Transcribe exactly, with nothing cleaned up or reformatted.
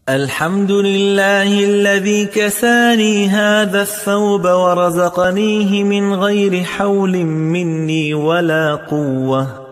الحمد لله الذي كساني هذا الثوب ورزقنيه من غير حول مني ولا قوة.